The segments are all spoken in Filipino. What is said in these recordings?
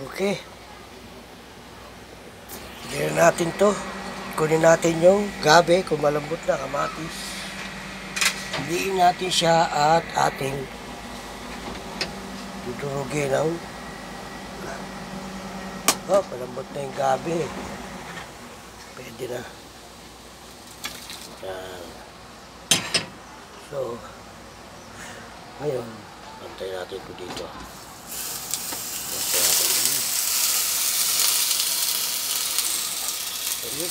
Okay. Tignan natin to. Kunin natin yung gabi kung malambot na kamatis. Hindiin natin siya at ating dudurugin ng malambot na yung gabi. Pwede na. Yan. So, ngayon, pantay natin ito dito. Pantay natin dito. Ayun.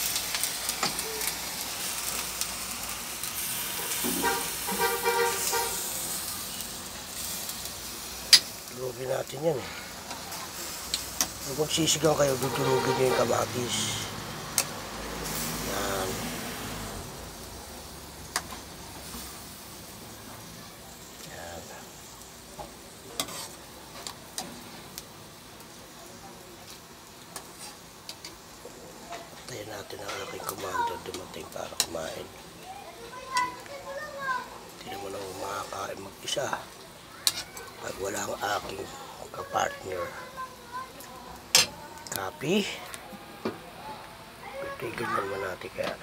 Durugin natin yan eh. Kung magsisigaw kayo, dudurugin nyo yung kamatis. Yan. Yan. Tayo natin ang aking commander dumating para kumain. Hindi naman ako makakain mag-isa pag wala ang aking kapartner. Copy. Tigil naman natin kaya.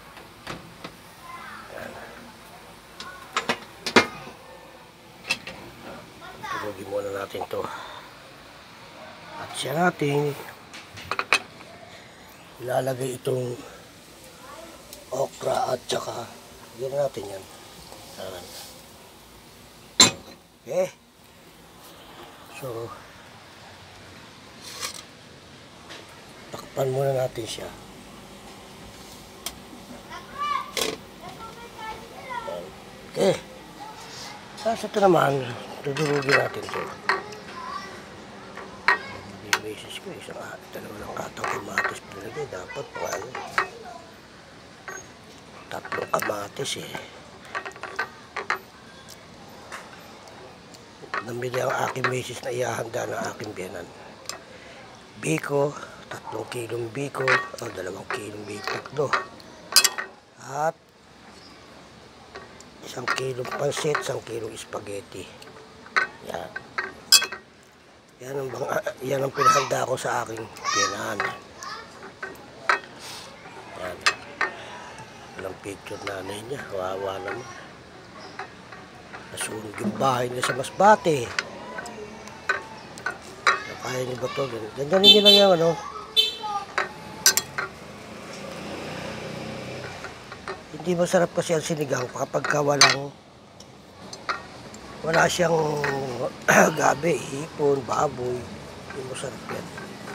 Yan. Tulogin muna natin to. At siya natin ilalagay itong okra at saka yan natin yan. Yan. Okay. So takpan muna natin siya. Okay. Tapos ito naman, dudurugin natin ito. Yung basis ko, dalawang katang kamatis pinagay. Dapat pa ano. Tatlong kamatis eh. Namili ang aking basis na ihahanda ng aking biyanan. Biko, 3 kilong biko, o 2 kilong biko, at 1 kilong pansit, 1 kilong spaghetti. Yan. Yan ang pinahanda ko sa aking biyanan. Yan. Walang picture nanay niya. Wawa naman. Nasunog yung bahay niya sa Masbate. Kaya niyo ba ito? Ganyan niyo lang yung ano. Hindi masarap kasi ang sinigang kapag wala siyang gabi, hipon, baboy. Hindi masarap yan.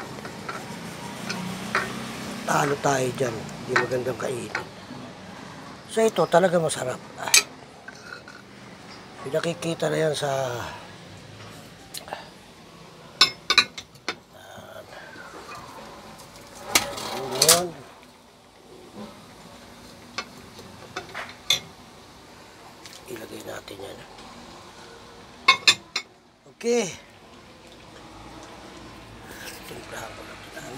Talo tayo dyan. Hindi magandang kainin. So ito talaga masarap. Pinakikita na yan sa ilagay natin yan. Okay. Timplahan ko natin.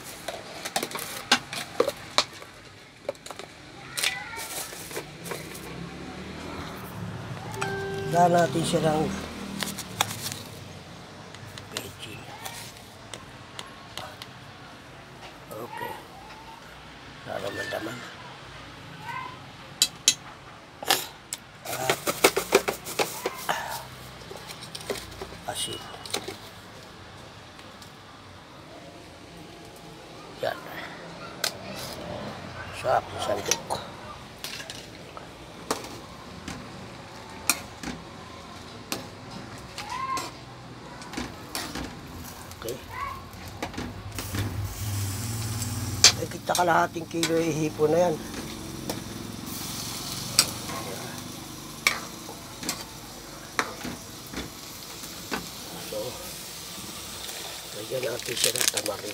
Daan natin siya ng beijing. Okay. Para malaman. Asin. Yan. Sa aking sandok. Okay. Ay, kita kalahating kilo ihipon na yan. Lagyan natin siya ng tamarin.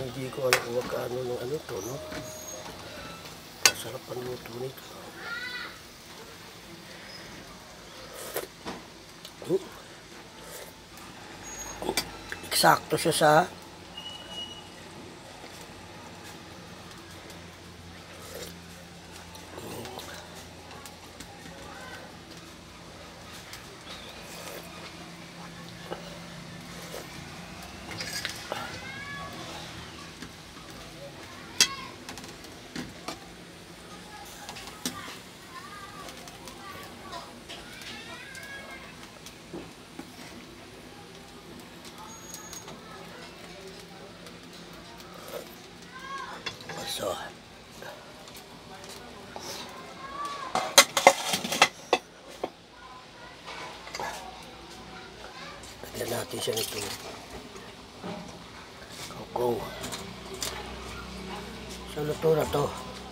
Hindi ko alam kung magkano ng ano to, no? Masarap ang luto nito. Eksakto siya sa so, lagyan natin siya nito kangkong. So, luto na to.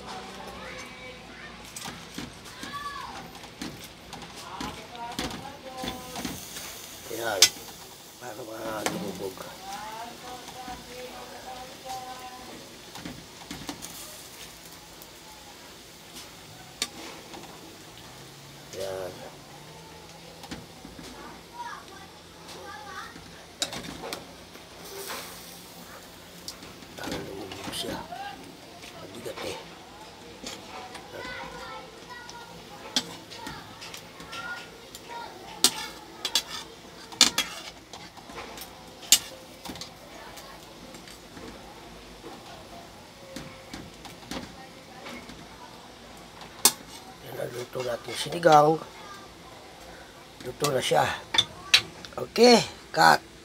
Ayan, para lumubog. Ayan. Para lumubog siya. Mabigat eh. Luto natin sinigang. Luto na siya. Okay, cut.